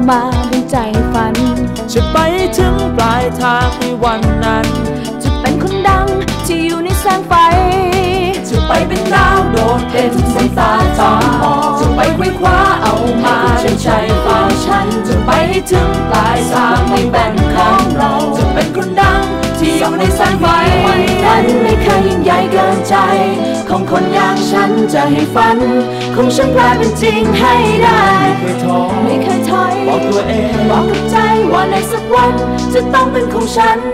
มาดึงใจฝันจะไปถึงปลายทางในวันนั้นจะเป็นคนดังที่อยู่ในแสงไฟจะไปเป็นดาวโดดเด่นบนตาจอมองจะไปไขว้คว้าเอามาดึงใจฝันฉันจะไปให้ถึงปลายทางในวันของเราจะเป็นคนดังที่อยู่ในแสงไฟฝันไม่เคยยิ่งใหญ่เกินใจของคนอย่างฉันจะให้ฝันของฉันกลายเป็นจริงให้ได้ไม่เคยถอยบอกตัวเองบอกกับใจว่าในสักวันจะต้องเป็นของฉัน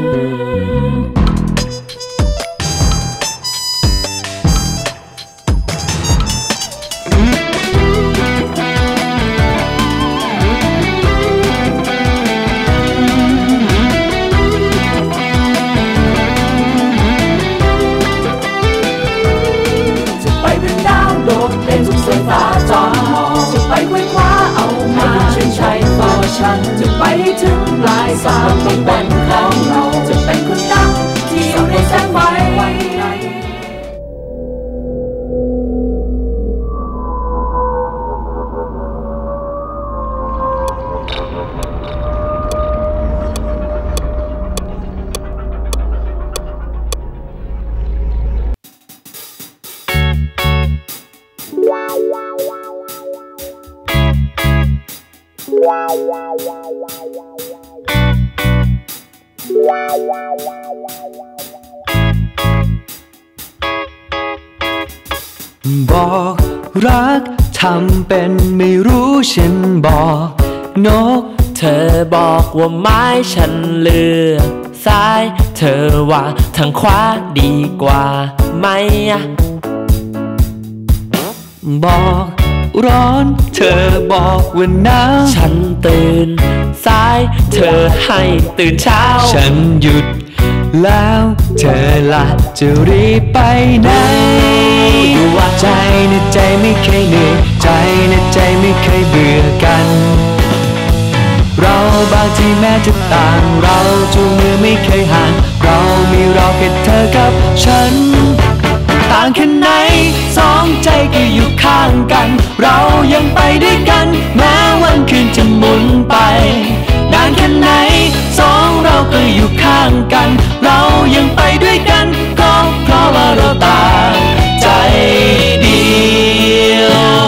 จะไปไขว้คว้าเอามาชื่นใจต่อฉันจะไปให้ถึงปลายทางในวันของเราจะเป็นคนดังที่อยู่ในแสงไฟบอกรักทำเป็นไม่รู้ฉันบอกนกเธอบอกว่าไม้ฉันเลือกซ้ายเธอว่าทางขวาดีกว่าไหมบอกร้อนเธอบอกว่าหนาวฉันตื่นสายเธอให้ตื่นเช้าฉันหยุดแล้วเธอละจะรีบไปไหนดูว่าใจนะใจไม่เคยเหนื่อยใจนะใจไม่เคยเบื่อกันเราบางทีแม้จะต่างเราจูงมือไม่เคยห่างเรามีเราแค่เธอกับฉันต่างแค่ไหนสองใจก็อยู่ข้างกันเรายังไปด้วยกันแม้วันคืนจะหมุนไปนานแค่ไหนสองเราก็อยู่ข้างกันเรายังไปด้วยกันก็เพราะว่าเราต่างใจเดียว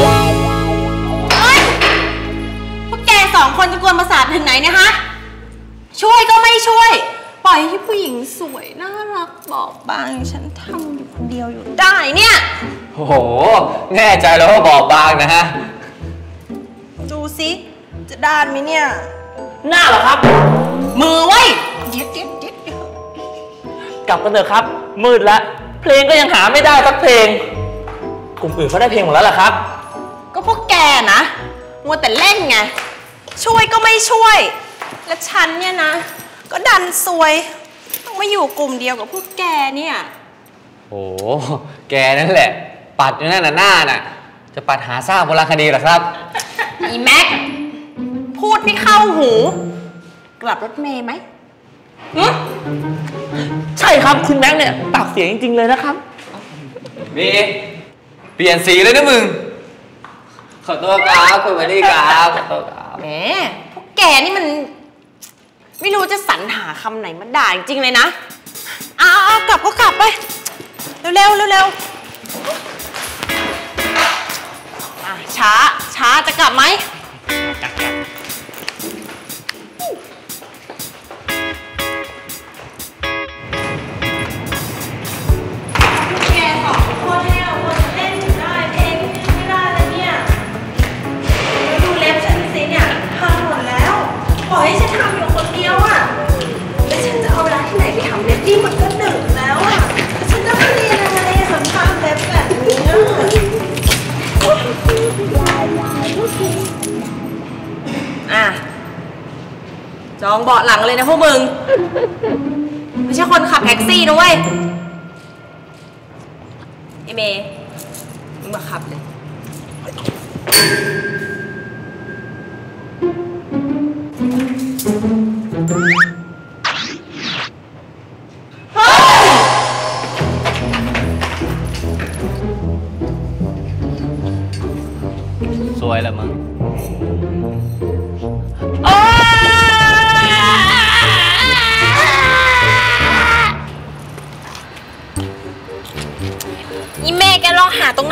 พวกแกสองคนจะกวนประสาทถึงไหนเนี่ยฮะช่วยก็ไม่ช่วยปล่อยให้ผู้หญิงสวยน่ารักบอบบางฉันทำอยู่คนเดียวอยู่ได้เนี่ยโอ้โหแน่ใจแล้วว่าบอบบางนะฮะดูสิจะด้านไหมเนี่ยหน้าเหรอครับมือไว้เด็ดกลับกันเถอะครับมืดแล้วเพลงก็ยังหาไม่ได้สักเพลงกลุ่มอื่นเขาได้เพลงหมดแล้วล่ะครับก็พวกแกนะมัวแต่เล่นไงช่วยก็ไม่ช่วยและฉันเนี่ยนะก็ดันซวยต้องมาอยู่กลุ่มเดียวกับพวกแกเนี่ยโอ้แกนั่นแหละปัดอยู่นั่นน่ะหน้าน่ะจะปัดหาสร้างโบราณคดีเหรอครับอีแม็กพูดไม่เข้าหูกลับรถเมย์ไหมใช่ครับคุณแม็กเนี่ยปากเสียงจริงๆเลยนะครับมีเปลี่ยนสีเลยนะมึงขอตัวครับคุณมาดีครับขอตัวครับแหมพวกแกนี่มันไม่รู้จะสรรหาคำไหนมาด่าจริงๆเลยนะกลับก็กลับไปเร็วช้าจะกลับไหมกลับแกสองคนให้เราคนเล่นได้เพลงไม่ได้เลยเนี่ยดูเล็บฉันสิเนี่ยพังหมดแล้วปล่อยให้ฉันทำอยู่คนเดียวอ่ะแล้วฉันจะเอาเวลาที่ไหนไปทำเล็บนี่มันก็ดึกแล้วอ่ะฉันจะไปเรียนอะไรสำคัญเล็บแบบนี้จองเบาะหลังเลยนะพวกมึงไม่ใช่คนขับแท็กซี่นะเว้ยไอเมย์มึงมาขับเลยสวยแล้วมึง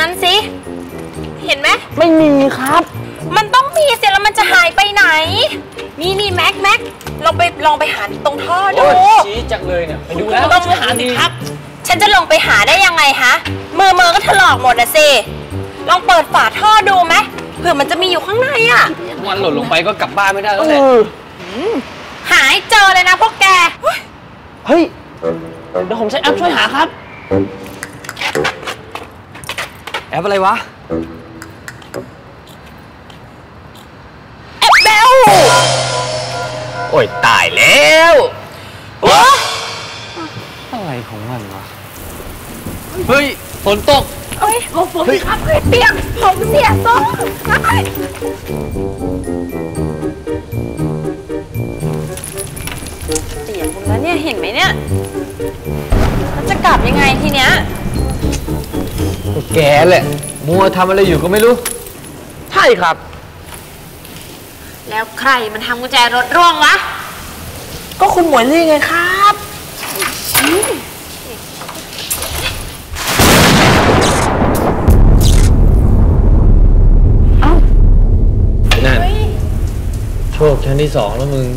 นั้นสิเห็นไหมไม่มีครับมันต้องมีเสร็จแล้วมันจะหายไปไหนนี่แม็กลองไปหาตรงท่อดูชี้จังเลยเนี่ยไปดูแล้วต้องหาสิครับฉันจะลงไปหาได้ยังไงฮะมือก็ถลอกหมดนะสิลองเปิดฝาท่อดูไหมเผื่อมันจะมีอยู่ข้างในอ่ะวันหล่นลงไปก็กลับบ้านไม่ได้แล้วแหละหายเจอเลยนะพวกแกเฮ้ยเดี๋ยวผมใช้แอปช่วยหาครับแอปอะไรวะแอปเบลโอ้ยตายแล้วอะไรของมันวะเฮ้ยฝนตกเฮ้ยฝนครับเปียกผมเสียทรงเปียกหมดแล้วเนี่ยเห็นไหมเนี่ยมันจะกลับยังไงทีเนี้ยแกแหละมัวทำอะไรอยู่ก็ไม่รู้ใช่ครับแล้วใครมันทำกุญแจรถร่วงวะก็คุณหมวยลี่ไงครับนั่นโชคชั้นที่2แล้วมึง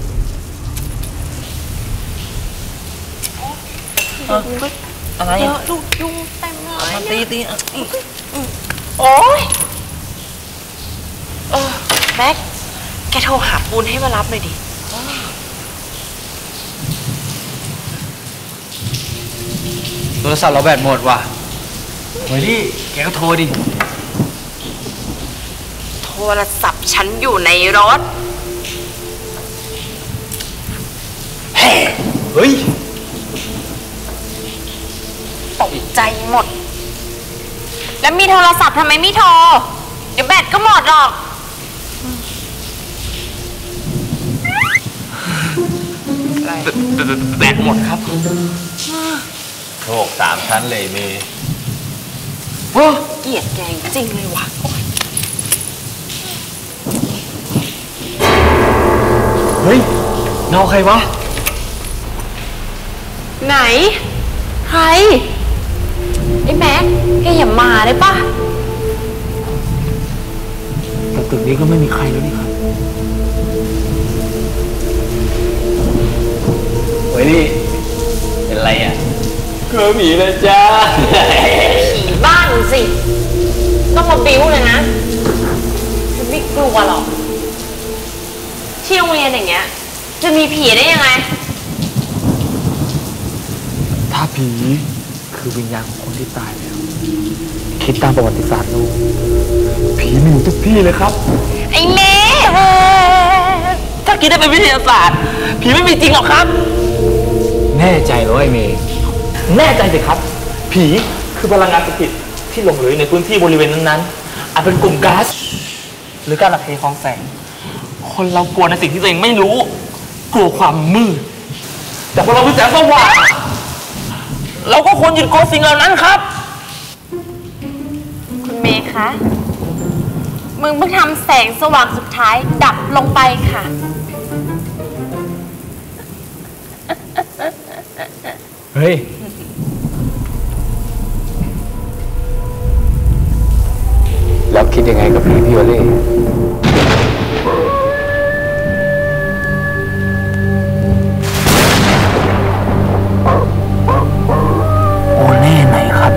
อะไรลูกยุงเต็มเลยมาตีโอ๊ยแม็กแกโทรหาปูนให้มารับหน่อยดิโทรศัพท์เราแบตหมดว่ะเฮ้ยดิแกก็โทรดิโทรศัพท์ฉันอยู่ในรถเฮ้ยตกใจหมดแล้วมีโทรศัพท์ทำไมไม่โทรเดี๋ยวแบตก็หมดหรอกแบตหมดครับโชค3 ชั้นเลยเมย์เกลียดแกจริงเลยว่ะเฮ้ยเงาใครวะไหนใครไอ้แม็กแกอย่ามาได้ปะแต่ตึกนี้ก็ไม่มีใครแล้วนี่ครับเฮ้ยนี่เป็นไรอ่ะเกิดผีเลยจ้าผีบ้านสิต้องมาบิ้วเลยนะฉันไม่กลัวหรอกที่โรงเรียนอย่างเงี้ยจะมีผีได้ยังไงถ้าผีคือวิญญาณของคนที่ตายแล้วคิดตามประวัติศาสตร์โลกผีมีอยู่ทุกที่เลยครับไอ้เมย์ถ้าคิดได้เป็นวิทยาศาสตร์ผีไม่มีจริงหรอกครับแน่ใจเหรอไอ้เมย์แน่ใจสิครับผีคือพลังงานสถิตที่หลงเหลือในพื้นที่บริเวณนั้นๆอาจเป็นกลุ่มก๊าซหรือการระเหยของแสงคนเรากลัวในสิ่งที่ตัวเองไม่รู้กลัวความมืดแต่พอเรามีแสงสว่างเราก็ควรหยุดกลัวสิ่งเหล่านั้นครับคุณเมย์คะมึงเพิ่งทำแสงสว่างสุดท้ายดับลงไปค่ะเฮ้ยแล้วคิดยังไงกับพี่โอเล่โอเล่ไหนครับ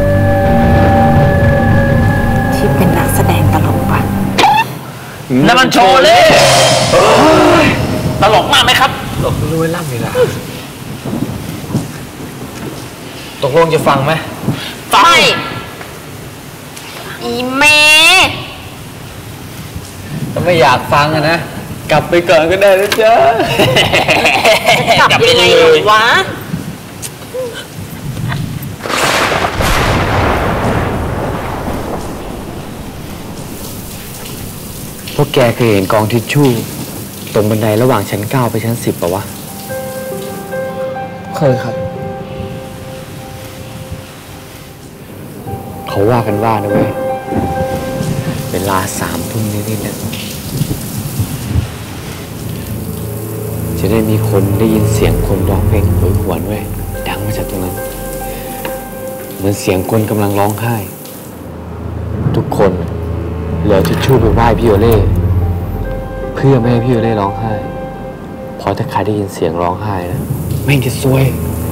ที่เป็นนักแสดงตลกปะนั่นมันโชเล่ตลกมากไหมครับตลกรู้ไว้ล่ำเลยล่ะตกลงจะฟังไหมไม่อีเมถ้าไม่อยากฟังอะนะกลับไปก่อนก็ได้นะจ๊ะกลับยังไงหรอวะพวกแกเคยเห็นกองทิชชู่ตรงบันไดระหว่างชั้น9ไปชั้น10ป่ะวะเคยครับเขาว่ากันว่านะเว้ยเวลา3 ทุ่มนิดๆนะจะได้มีคนได้ยินเสียงคนร้องเพลงโหยหวนเว้ยดังมาจากตรงนั้นเหมือนเสียงคนกำลังร้องไห้เอาทิชชู่ไปไหว้พี่โอเล่เพื่อไม่ให้พี่โอเล่ร้องไห้เพราะถ้าใครได้ยินเสียงร้องไห้นะแม่งจะซวย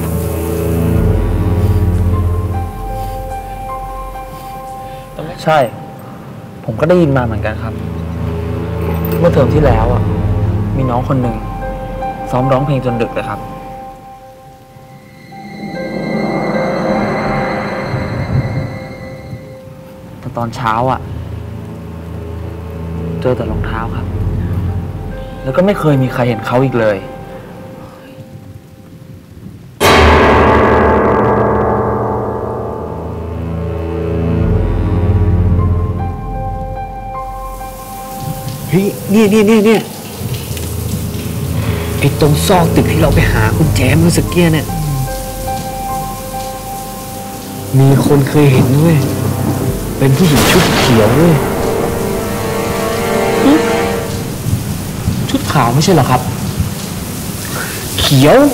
ใช่ ผมก็ได้ยินมาเหมือนกันครับเมื่อเทอมที่แล้วมีน้องคนหนึ่งซ้อมร้องเพลงจนดึกเลยครับแต่ตอนเช้าเจอแต่รองเท้าครับแล้วก็ไม่เคยมีใครเห็นเขาอีกเลยเฮ้ยเนี่ยไอ้ตรงซอกตึกที่เราไปหากุญแจเมื่อสักเกี้ยเนี่ยมีคนเคยเห็นด้วยเป็นผู้หญิงชุดเขียวด้วยชุดขาวไม่ใช่เหรอครับเขียว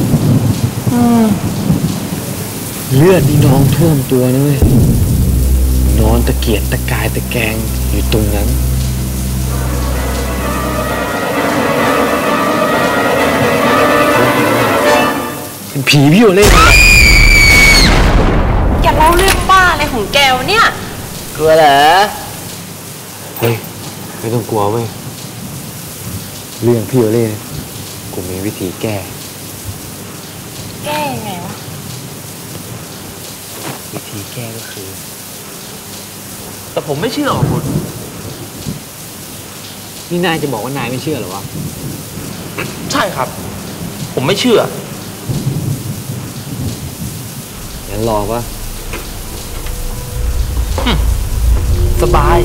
เลือดนี่นองท่วมตัวเลยนอนตะเกียกตะกายตะแกงอยู่ตรงนั้นเป็นผีพี่โอเล่แกเล่าเรื่องบ้าอะไรของแกวเนี่ยกลัวเหรอเฮ้ยไม่ต้องกลัวเว้ยเรื่องพี่โอเล่กูมีวิธีแก้ยังไงวะวิธีแก้ก็คือแต่ผมไม่เชื่อหรอกคุณนี่นายจะบอกว่านายไม่เชื่อหรอวะใช่ครับผมไม่เชื่องั้นลองวะสบาย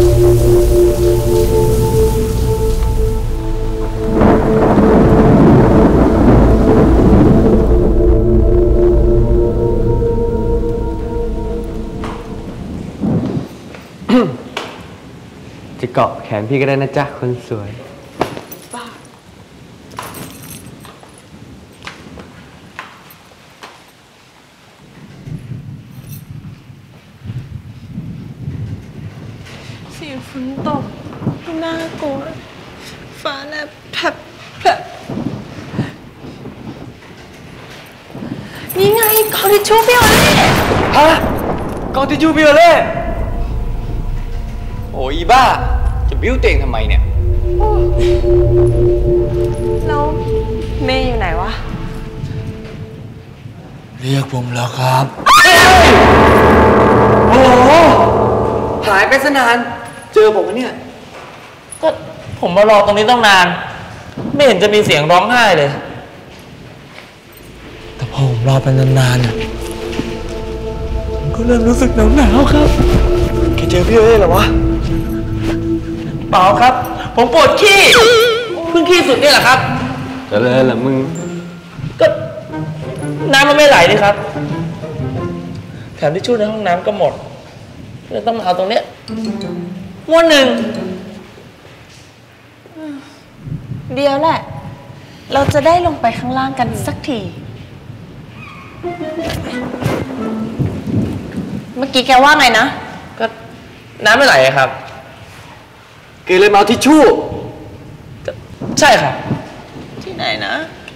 จะเกาะแขนพี่ก็ได้นะจ๊ะคนสวยเสียงฝนตกน่ากลัวฟ้าแลบแผลบนี่ไงกอทิชชู่พี่โอเล่ฮะกองทิชชู่พี่โอเล่โอ้ยบ้าจะบิ้วเต่งทำไมเนี่ยแล้วเมย์อยู่ไหนวะเรียกผมแล้วครับโอ้โหหายไปซะนานเจอผมเนี่ยก็ผมมารอตรงนี้ต้องนานไม่เห็นจะมีเสียงร้องไห้เลยแต่พอผมรอไปนานๆผมก็เริ่มรู้สึกหนาวครับแกเจอพี่โอเล่เหรอวะเปล่าครับผมปวดขี้เพิ่งขี้สุดนี่แหละครับจะเลยเหรอมึงก็น้ำมันไม่ไหลนี่ครับแถมทิชชู่ในห้องน้ำก็หมดเลยต้องมาเอาตรงเนี้ยม้วนหนึ่งเดียวแหละเราจะได้ลงไปข้างล่างกันสักทีเมื่อกี้แกว่าไงนะก็น้ำไม่ไหลครับเกเลยมาเอาทิชชู่ใช่ครับที่ไหนนะ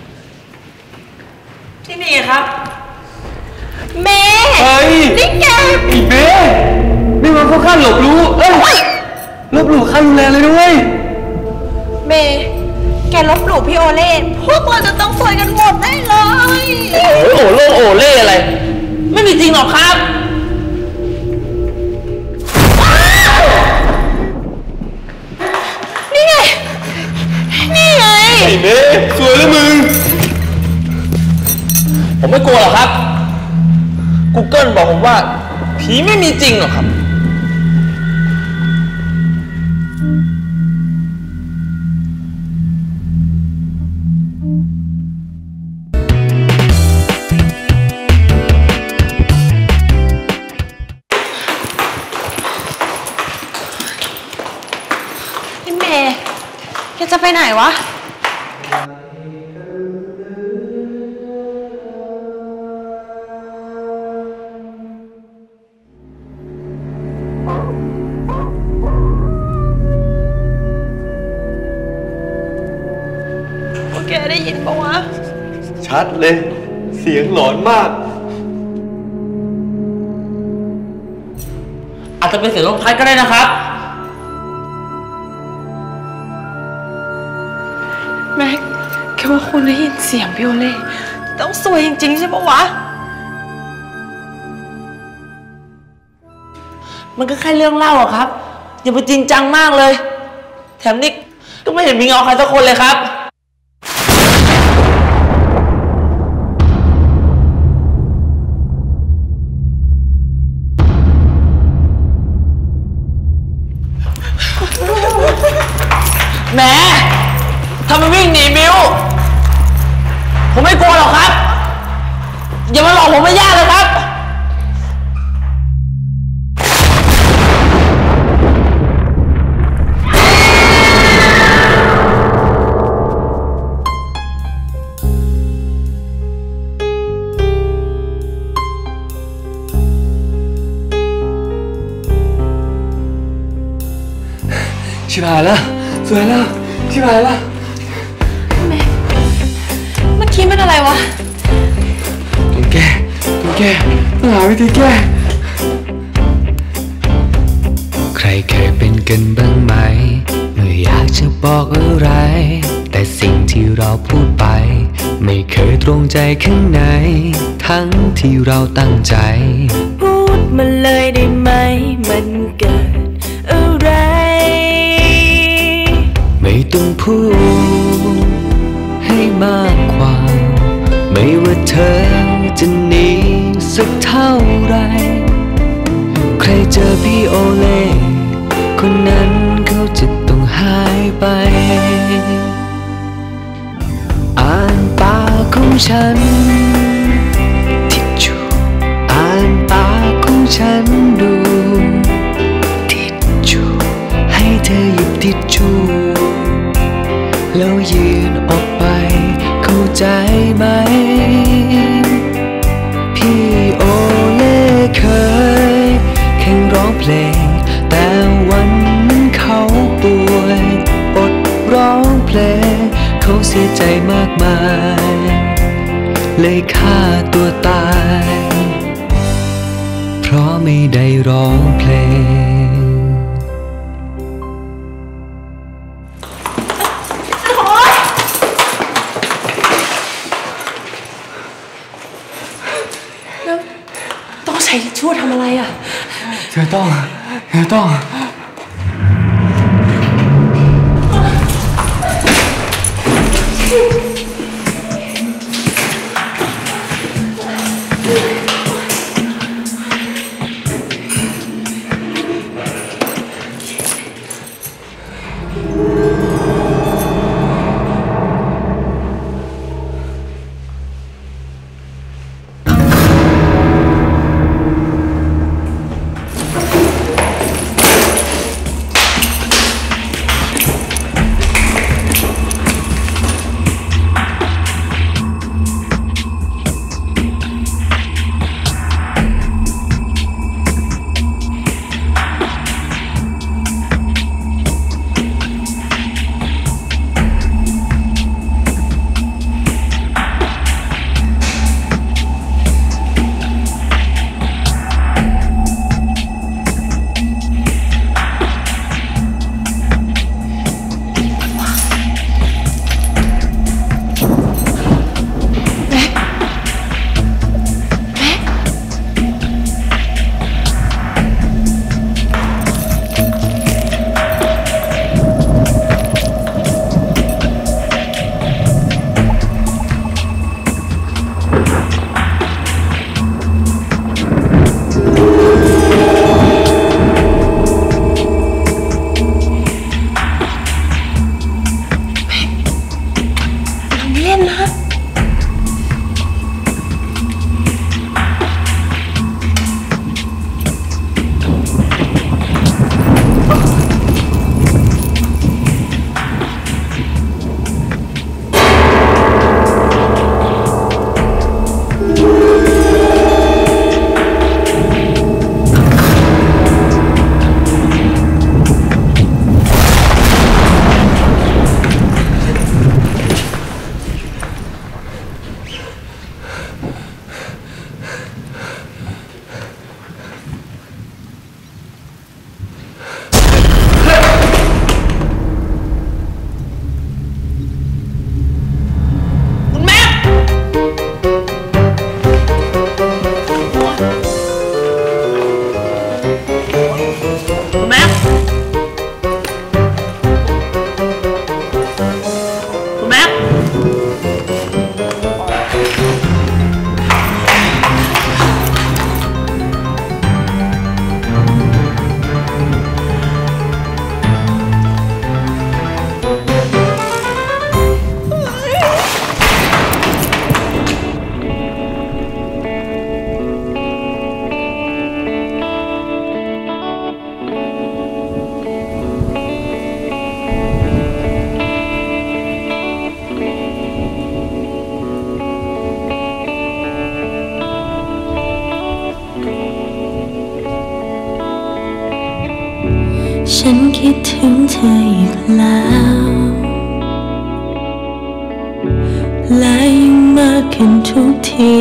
ที่นี่ครับเมย์นี่แกอีเมย์นี่มันเข้าข้างหลบรู้ลบหลู่ข้างรุนแรงเลยด้วยเมย์แกลบหลู่พี่โอเล่พวกเราจะต้องซวยกันหมดได้เลยโอ้โหโอเล่อะไรไม่มีจริงหรอกครับนี่ไงไอ้เมย์สวยแล้วมึงผมไม่กลัวหรอกครับ Google บอกผมว่าผีไม่มีจริงหรอกครับพี่เมย์แกจะไปไหนวะได้ยินปะวะชัดเลย เสียงหลอนมากอาจจะเป็นเสียงลมพัดก็ได้นะครับแม็กแค่ว่าคุณได้ยินเสียงพี่โอเล่ต้องสวยจริงๆใช่ปะวะมันก็แค่เรื่องเล่าอะครับ อย่าไปจริงจังมากเลย แถมนี่ก็ไม่เห็นมีเงาใครสักคนเลยครับ แหมทำไมวิ่งหนีมิวผมไม่กลัวหรอกครับ อย่ามาหลอกผมไม่ยากเลยครับชิบหายแล้วสวยแล้วชิบหายแล้วแม็กเมื่อกี้เป็นอะไรวะต้องแก้ต้องหาวิธีแก้ใครเคยเป็นกันบ้างไหมเมื่ออยากจะบอกอะไรแต่สิ่งที่เราพูดไปไม่เคยตรงใจข้างในทั้งที่เราตั้งใจพูดมาเลยได้ไหมมันเกิดอะไรไม่ต้องพูดให้มากความไม่ว่าเธอจะหนีสักเท่าไรใครเจอพี่โอเล่คนนั้นเขาจะต้องหายไปอ่านปากของฉันทิชชูอ่านปากของฉันดูทิชชูให้เธอหยิบทิชชูแล้วยืนออกไปเข้าใจไหมพี่โอเล่เคยแข่งร้องเพลงแต่วันนั้นเขาป่วยอดร้องเพลงเขาเสียใจมากมายเลยฆ่าตัวตายเพราะไม่ได้ร้องเพลงต้องใช้ทิชชู่ทำอะไรอ่ะเธอต้องฉันคิดถึงเธออีกแล้วและยิ่งมากขึ้นทุกที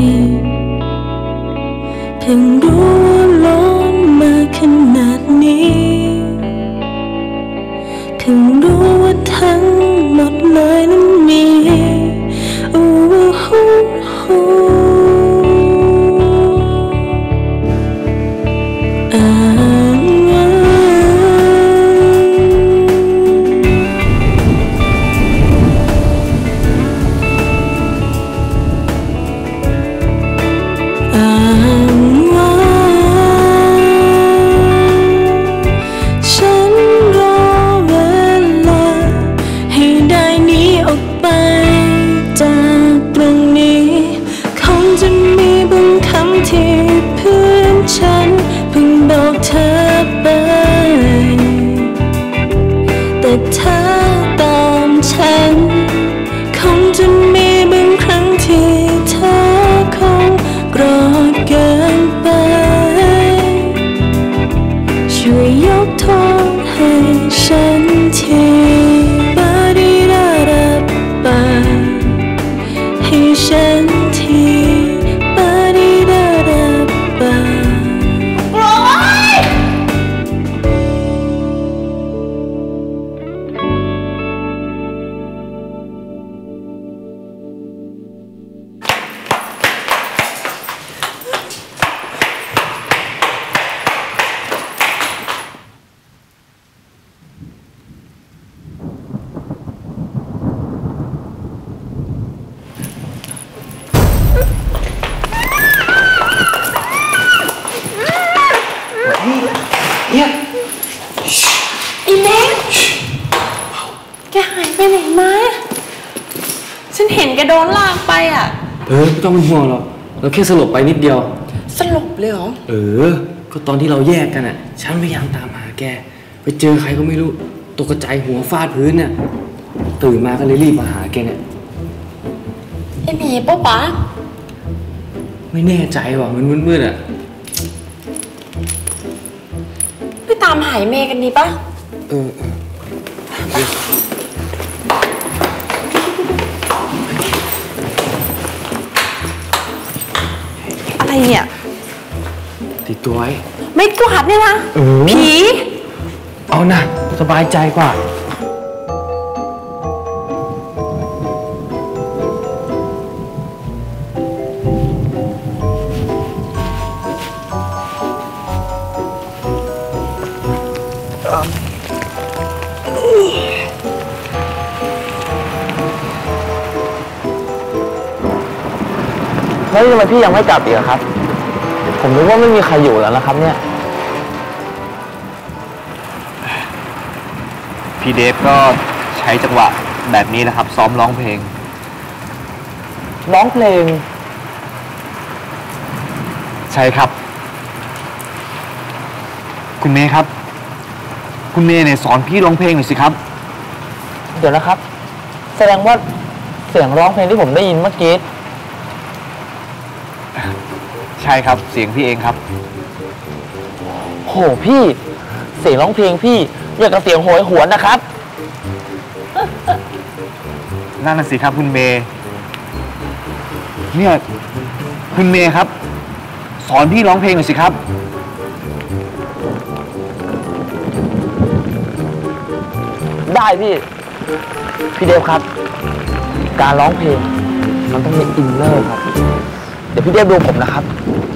เพิ่งรู้ว่าร้อนมาขนาดนี้เพิ่งรู้ว่าทั้งหมดเลยนั้นมีถ้าตามฉันคงจะมีบางครั้งที่เธอคงโกรธเกินไปช่วยยกโทษให้ฉันทีบาดีดาราบาให้ฉันทีบาดีดาราบาอีเล็กแกหายไปไหนมาฉันเห็นแกโดนลากไปอ่ะไม่ต้องเป็นห่วงหรอกเราแค่สลบไปนิดเดียวสลบเลยเหรอก็ตอนที่เราแยกกันอ่ะฉันพยายามตามหาแกไปเจอใครก็ไม่รู้ตกกระจายหัวฟาดพื้นเนี่ยตื่นมาก็เลยรีบมาหาแกเนี่ยไอ้หมีป๊ะป๊าไม่แน่ใจว่ะมันมืดๆอ่ะไปตามหายเมย์กันดีปะอะไรเนี่ยติดตัวไว้ไม่กวาดเนี่ยนะผีเอานะสบายใจกว่าแล้วทำไมพี่ยังไม่กลับอีกครับผมนึกว่าไม่มีใครอยู่แล้วนะครับเนี่ยพี่เดฟก็ใช้จังหวะแบบนี้นะครับซ้อมร้องเพลงใช่ครับคุณเมย์ครับคุณเมย์เนี่ยสอนพี่ร้องเพลงหน่อยสิครับเดี๋ยวนะครับแสดงว่าเสียงร้องเพลงที่ผมได้ยินเมื่อกี้ใช่ครับเสียงพี่เองครับโหพี่เสียงร้องเพลงพี่อย่างกับเสียงโหยหวนนะครับนั่นน่ะสิครับคุณเมย์เนี่ยคุณเมย์ครับสอนพี่ร้องเพลงหน่อยสิครับได้พี่เดฟครับการร้องเพลงมันต้องมีอินเนอร์ครับเดี๋ยวพี่เดฟดูผมนะครับ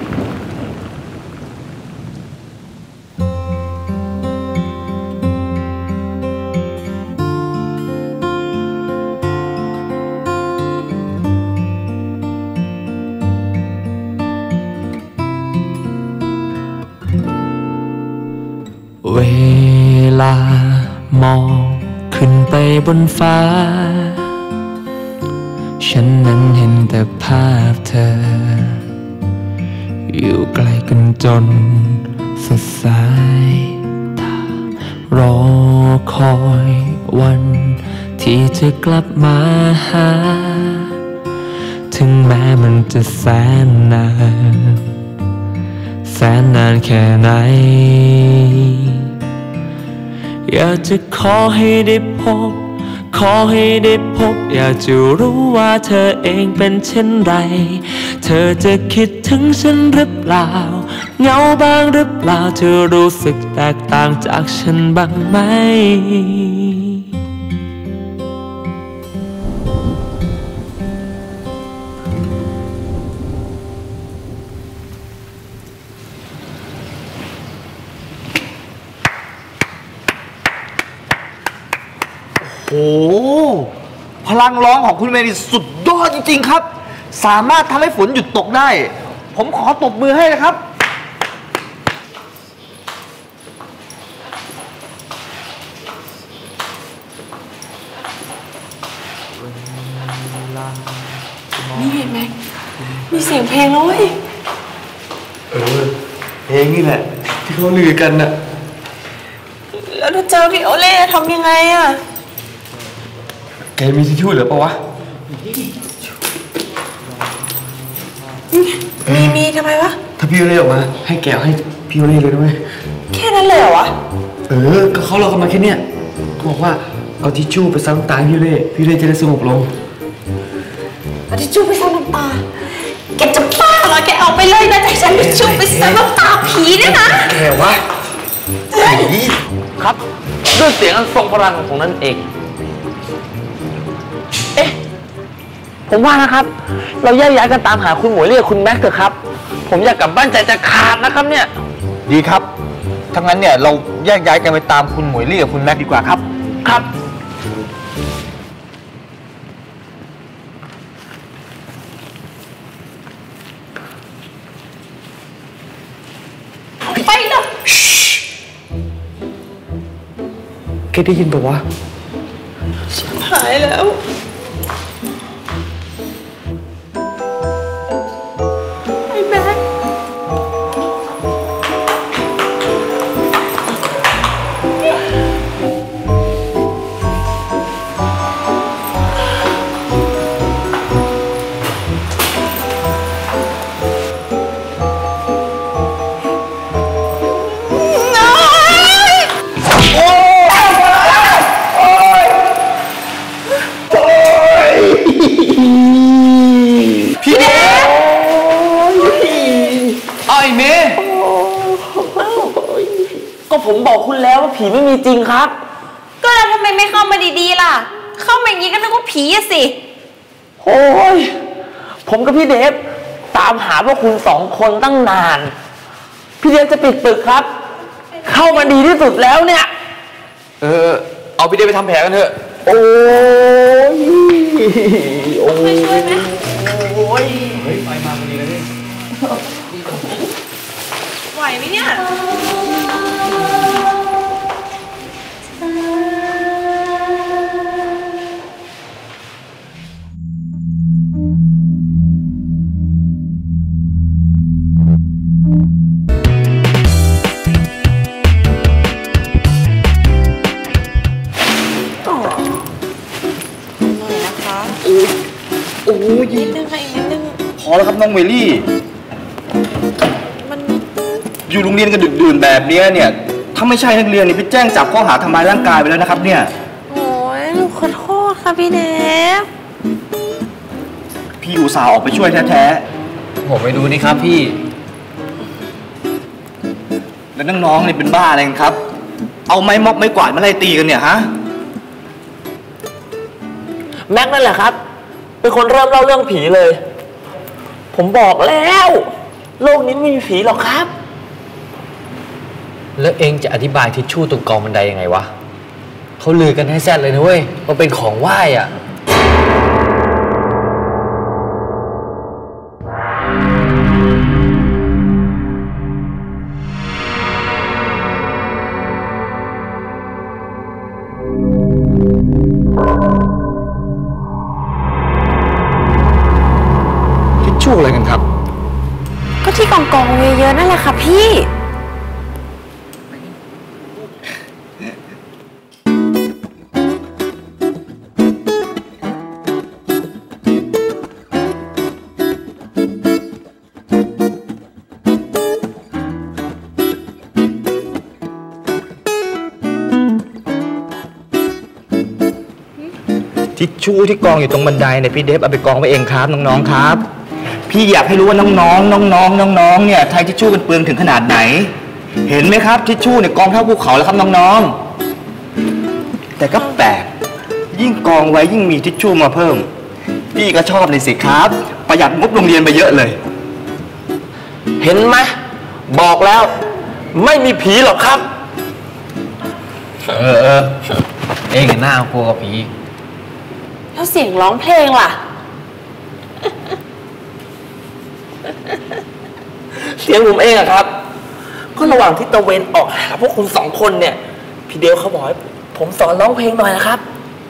เวลามองขึ้นไปบนฟ้าฉันนั้นเห็นแต่ภาพเธออยู่ไกลกันจนสุดสายตารอคอยวันที่จะกลับมาหาถึงแม้มันจะแสนนานแค่ไหนอยากจะขอให้ได้พบขอให้ได้พบอยากจะรู้ว่าเธอเองเป็นเช่นไรเธอจะคิดถึงฉันหรือเปล่าเหงาบ้างหรือเปล่าเธอรู้สึกแตกต่างจากฉันบ้างไหมโอ้พลังร้องของคุณเมย์นี่สุดยอดจริงๆครับสามารถทำให้ฝนหยุดตกได้ผมขอตบมือให้นะครับนี่เห็นไหมมีเสียงเพลงแล้วเว้ยเพลงนี่แหละที่เขาลือกันน่ะแล้วถ้าเจอพี่โอเล่ทำยังไงอะแกมีทิชชู่เหรือเปล่าวะมีทำไมวะถ้าพี่โอเล่ออกมาให้แกให้พี่โอเล่เลยด้วยแค่นั้นเลยเหรอวะก็เขารอกันมาแค่เนี้ยเขาบอกว่าเอาทิชชู่ไปซับน้ำตาพี่โอเล่จะได้สงบลงเอาทิชชู่ไปซับน้ำตาแกจะบ้าเหรอแกเอาไปเลยนะแต่ฉันทิชชู่ไปซับน้ำตาผีเนี่ยนะแกวะครับด้วยเสียงอันทรงพลังของนั่นเองผมว่านะครับเราแยกย้ายกันตามหาคุณหมวยเรียกคุณแม็กเถอะครับผมอยากกลับบ้านใจจะขาดนะครับเนี่ยดีครับทั้งนั้นเนี่ยเราแยกย้ายกันไปตามคุณหมวยเรียกคุณแม็กดีกว่าครับไปเถอะแกได้ยินป่าววะหายแล้วไอ้แม็กก็ผมบอกคุณแล้วว่าผีไม่มีจริงครับก็แล้วทำไมไม่เข้ามาดีๆล่ะเข้ามาอย่างนี้ก็นึกว่าผีอะสิโอ้ยผมกับพี่เดฟตามหาพวกคุณสองคนตั้งนานพี่เดฟจะปิดตึกครับเข้ามาดีที่สุดแล้วเนี่ยเอาพี่เดฟไปทำแผลกันเถอะโอ้ยช่วยไหมไฟมาพอดีเลยไหวไหมเนี่ยนิดนึงค่ะอีกนิดนึงพอแล้วครับน้องเมลี่มันอยู่โรงเรียนกันดึกดื่นแบบนี้เนี่ยถ้าไม่ใช่นักเรียนนี่ไปแจ้งจับข้อหาทำร้ายร่างกายไปแล้วนะครับเนี่ยโอ้ยหนูขอโทษค่ะพี่เดฟพี่อุตส่าห์ออกไปช่วยแท้ๆผมไปดูนี่ครับพี่แล้วน้องๆนี่เป็นบ้าอะไรกันครับเอาไม้ม็อบไม้กวาดมาไล่ตีกันเนี่ยฮะแม็กนั่นแหละครับเป็นคนเริ่มเล่าเรื่องผีเลยผมบอกแล้วโลกนี้ไม่มีผีหรอกครับแล้วเองจะอธิบายทิชชู่ตรงกองบันไดยังไงวะเขาลือกันให้แซ่ดเลยนะเว้ยว่าเป็นของไหว้อ่ะชู่อะไรกันครับก็ที่กองเยอะๆนั่นแหละค่ะพี่ทิชชู่ที่กองอยู่ตรงบันไดเนี่ยพี่เดฟเอาไปกองไว้เองครับน้องๆครับพี่อยากให้รู้ว่าน้องๆเนี่ยใช้ทิชชู่กันเปลืองถึงขนาดไหนเห็นไหมครับทิชชู่เนี่ยกองเท่าภูเขาแล้วครับน้องๆแต่ก็แปลกยิ่งกองไว้ยิ่งมีทิชชู่มาเพิ่มพี่ก็ชอบเลยสิครับประหยัดงบโรงเรียนไปเยอะเลยเห็นไหมบอกแล้วไม่มีผีหรอกครับเองหน้ากลัวกับผีแล้วเสียงร้องเพลงล่ะเสียงผมเองอะครับก็ระหว่างที่ตะเวนออกหาพวกคุณ2 คนเนี่ยพี่เดลเขาบอกให้ผมสอนร้องเพลงหน่อยนะครับ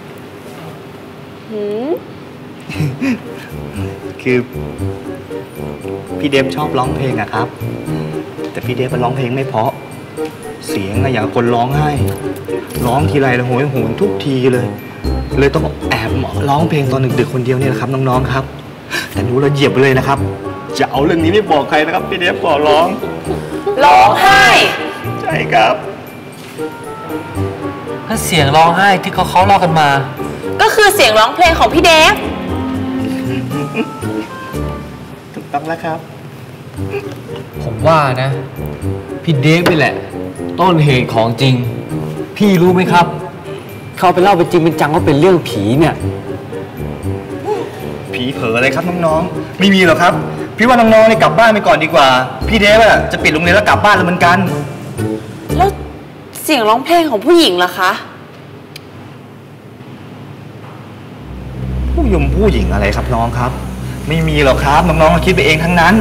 คือพี่เดฟชอบร้องเพลงอะครับแต่พี่เดฟมันร้องเพลงไม่เพราะเสียงอะอย่างคนร้องไห้ร้องทีไรละโหยโหนทุกทีเลยต้องแอบร้องเพลงตอนดึกๆคนเดียวเนี่ยนะครับน้องๆครับแต่รู้แล้วเหยียบไปเลยนะครับจะเอาเรื่องนี้ไม่บอกใครนะครับพี่เดฟขอร้องไห้ใช่ครับถ้าเสียงร้องไห้ที่เขาเล่ากันมาก็คือเสียงร้องเพลงของพี่เดฟถูกต้องแล้วครับผมว่านะพี่เดฟนี่แหละต้นเหตุของจริงพี่รู้ไหมครับเขาไปเล่าเป็นจริงเป็นจังว่าเป็นเรื่องผีเนี่ยผีเผลออะไรครับน้องๆไม่มีหรอกครับพี่ว่าน้องๆเนี่ยกลับบ้านไปก่อนดีกว่าพี่เดฟอะจะปิดโรงเรียนแล้วกลับบ้านแล้วเหมือนกันแล้วเสียงร้องเพลงของผู้หญิงล่ะคะผู้หญิงอะไรครับน้องครับไม่มีหรอกครับน้องๆคิดไปเองทั้งนั้น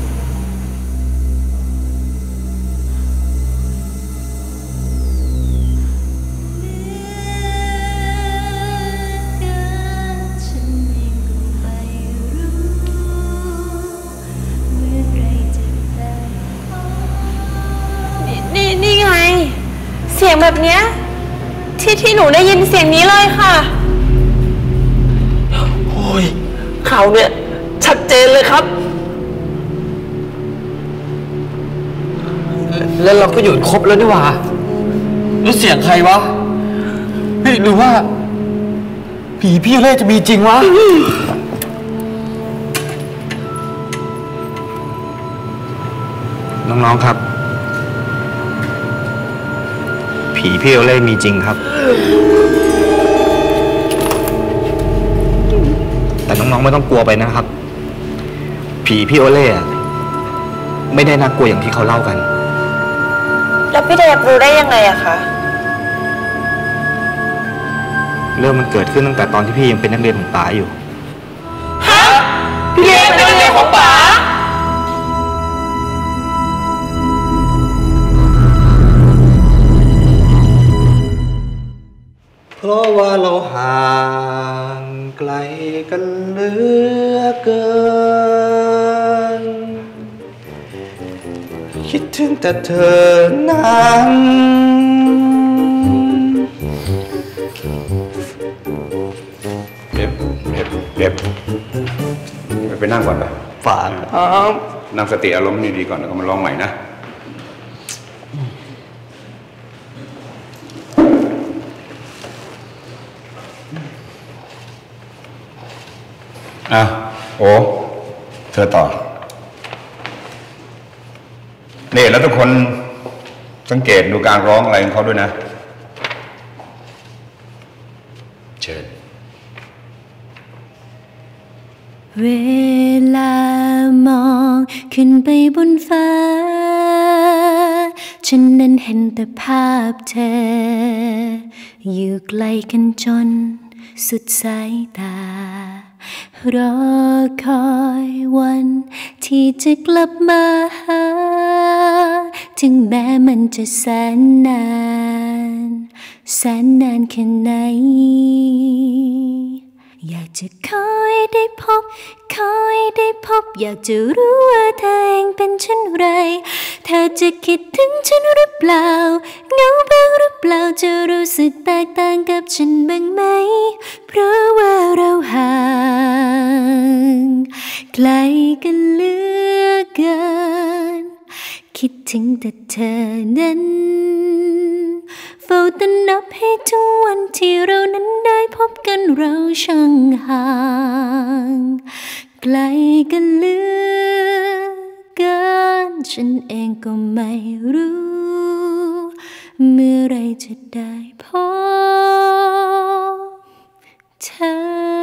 นี่ไงเสียงแบบเนี้ยที่หนูได้ยินเสียงนี้เลยค่ะโอ้ยข่าวเนี่ยชัดเจนเลยครับแล้วเราก็หยุดครบแล้วนี่หว่าแล้วเสียงใครวะหรือว่าผีพี่เล่จะมีจริงวะน้องๆครับผีพี่เล่มีจริงครับแต่น้องๆไม่ต้องกลัวไปนะครับผีพี่โอเล่ไม่ได้น่ากลัวอย่างที่เขาเล่ากันแล้วพี่เดฟรู้ได้ยังไงอะคะเรื่องมันเกิดขึ้นตั้งแต่ตอนที่พี่ยังเป็นนักเรียนของป๋าอยู่ฮะพี่เดฟเป็นนักเรียนของป๋าเพราะว่าเราห่างไกลกันเหลือเกินคิดถึงแต่เธอนั้นเด็บไปนั่งก่อนไปฝากครับนั่งสติอารมณ์ดีๆก่อนแล้วก็มาร้องใหม่นะโอ้เธอต่อนี่แล้วทุกคนสังเกตดูการร้องอะไรของเขาด้วยนะเชิญเวลามองขึ้นไปบนฟ้าฉันนั้นเห็นแต่ภาพเธออยู่ไกลกันจนสุดสายตารอคอยวันที่จะกลับมาหาถึงแม้มันจะแสนนานแค่ไหนอยากจะคอยได้พบอยากจะรู้ว่าเธอเองเป็นเช่นไรเธอจะคิดถึงฉันหรือเปล่าเหงาบ้างหรือเปล่าจะรู้สึกแตกต่างกับฉันบ้างไหมเพราะว่าเราห่างไกลกันเหลือเกินคิดถึงแต่เธอนั้นเฝ้าแต่นับให้ถึงวันที่เรานั้นได้พบกันเราช่างห่างไกลกันเหลือเกินฉันเองก็ไม่รู้เมื่อไรจะได้พบเธอ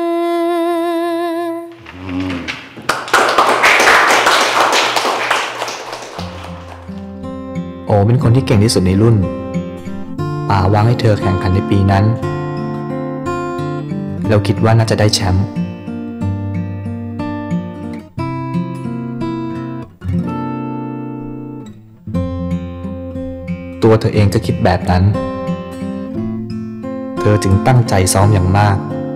โอเป็นคนที่เก่งที่สุดในรุ่นป๋าวางให้เธอแข่งขันในปีนั้นแล้วคิดว่าน่าจะได้แชมป์ตัวเธอเองก็คิดแบบนั้นเธอจึงตั้งใจซ้อมอย่างมาก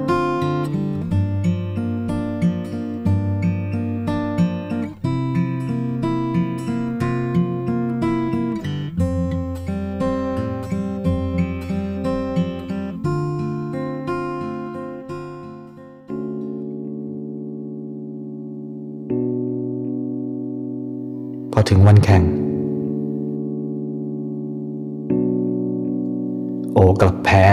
พอถึงวันแข่งโอกลับแพ้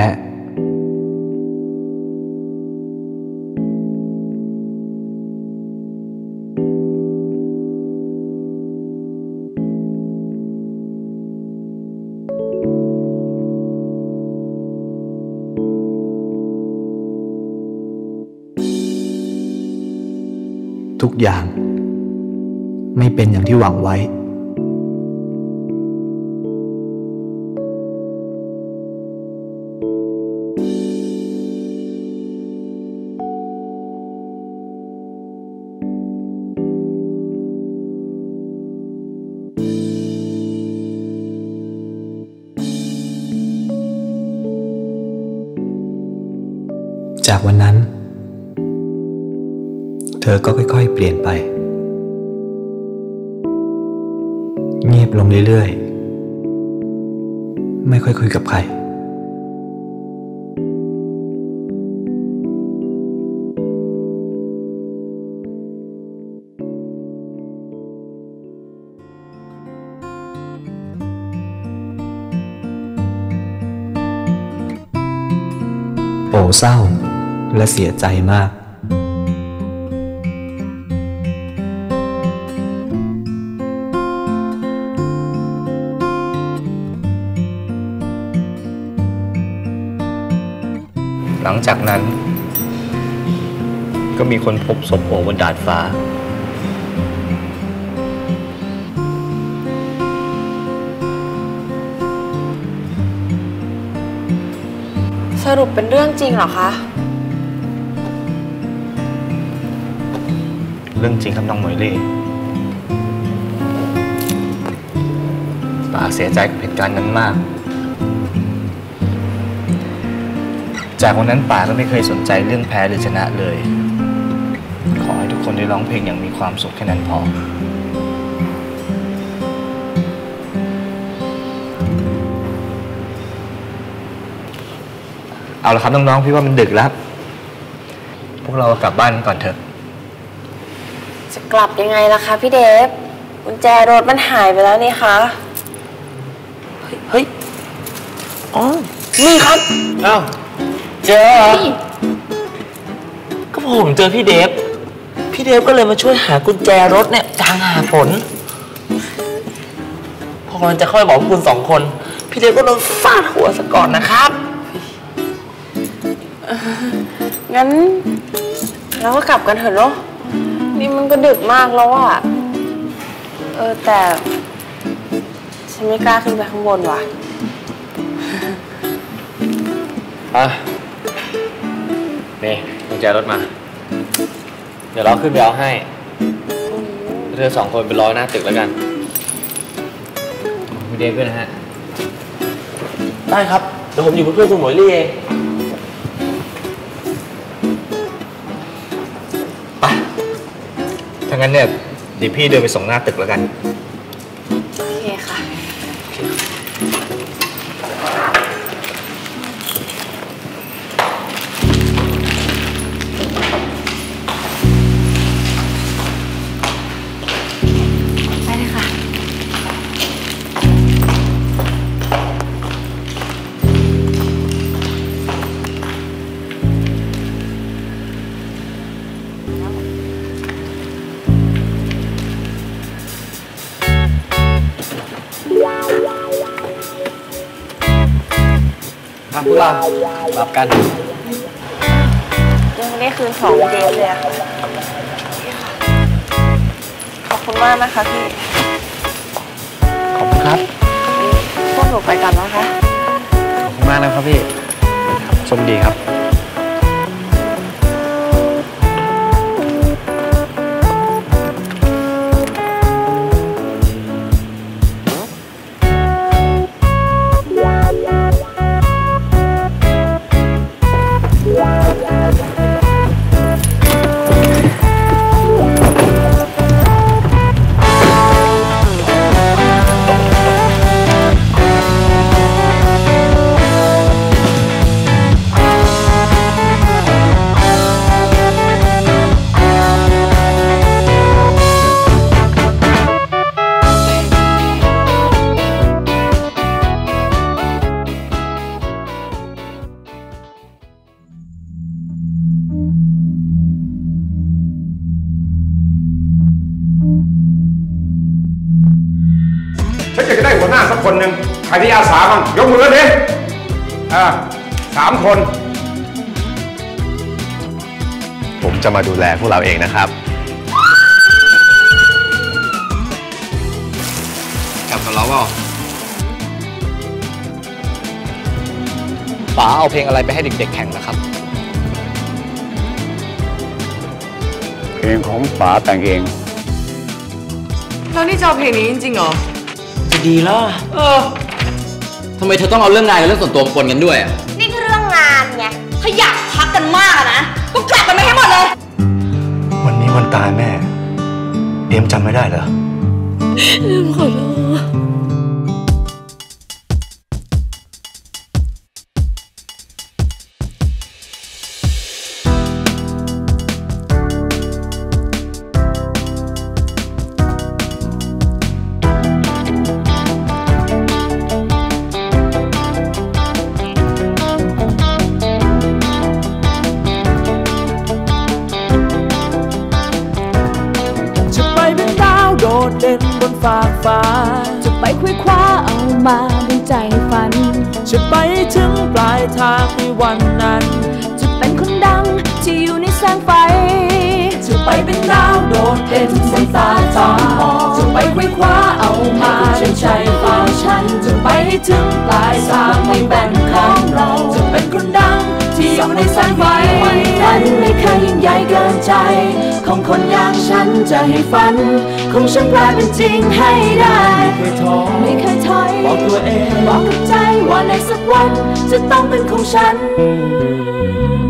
ทุกอย่างไม่เป็นอย่างที่หวังไว้จากวันนั้นเธอก็ค่อยๆเปลี่ยนไปเงียบลงเรื่อยๆไม่ค่อยคุยกับใครโอเศร้าและเสียใจมากหลังจากนั้นก็มีคนพบศพโอบนดาดฟ้าสรุปเป็นเรื่องจริงเหรอคะเรื่องจริงครับน้องหมวยลี่ป๋าเสียใจกับเหตุการณ์นั้นมากจากวันนั้นป๋าก็ไม่เคยสนใจเรื่องแพ้หรือชนะเลยขอให้ทุกคนได้ร้องเพลงอย่างมีความสุขแค่นั้นพอเอาละครับน้องๆพี่ว่ามันดึกแล้วพวกเรากลับบ้านกันก่อนเถอะจะกลับยังไงล่ะคะพี่เดฟกุญแจรถมันหายไปแล้วนี่คะเฮ้ยอ๋อนี่ครับอ้าวเจอก็ผมเจอพี่เดฟก็เลยมาช่วยหากุญแจรถเนี่ยกลางหาฝนพอกำลังจะเข้าไปบอกพวกคุณ2 คนพี่เดฟก็โดนฟาดหัวซะก่อนนะครับงั้นเราก็กลับกันเถอะเนาะนี่มันก็ดึกมากแล้วอะแต่ฉันไม่กล้าขึ้นไปข้างบนว่ะนี่กุญแจรถมาเดี๋ยวเราขึ้นไปเอาให้เธอ2 คนไปรอหน้าตึกแล้วกันมีเดฟด้วยนะฮะได้ครับเดี๋ยวผมอยู่เป็นเพื่อนคุณหมวยลี่เองไปถ้างั้นเนี่ยเดี๋ยวพี่เดินไปส่งหน้าตึกแล้วกันโอเคค่ะพวกเราหลับกันยังไม่ได้คืนของเดฟเลยอะค่ะขอบคุณมากนะคะพี่ขอบคุณครับพวกหนูไปกันนะคะขอบคุณมากนะครับพี่โชคดีครับฉันอยากจะได้หัวหน้าสักคนหนึ่งใครที่อาสาบ้างยกมือดิ3 คนผมจะมาดูแลพวกเราเองนะครับกลับกับเราเปล่าป๋าเอาเพลงอะไรไปให้เด็กๆแข่งนะครับเพลงของป๋าแต่งเองแล้วนี่จะเอาเพลงนี้จริงๆเหรอจะดีเหรอทำไมเธอต้องเอาเรื่องงานกับเรื่องส่วนตัวมาปนกันด้วยนี่คือเรื่องงานไงถ้าอยากพักกันมากนะก็กลับกันไม่ให้หมดเลยวันนี้วันตายแม่เอ็มจำไม่ได้เหรอเอ็มขอโทษเด่นบนฟากฟ้าจะไปคุยคว้าเอามาดึงใจฝันจะไปถึงปลายทางในวันนั้นจะเป็นคนดังที่อยู่ในแสงไฟจะไปเป็นดาวโดดเด่นบนตาจอจะไปคุยคว้าเอามาดึงใจฝันฉันจะไปให้ถึงปลายทางในแบนของเราจะเป็นคนดังที่อยู่ในแสงไฟฝันไม่เคยยิ่งใหญ่เกินใจของคนอย่างฉันจะให้ฝันคงฉันแปลเป็นจริงให้ได้ไม่เคยถอยบอกตัวเองบอกกับใจว่าในสักวันจะต้องเป็นของฉัน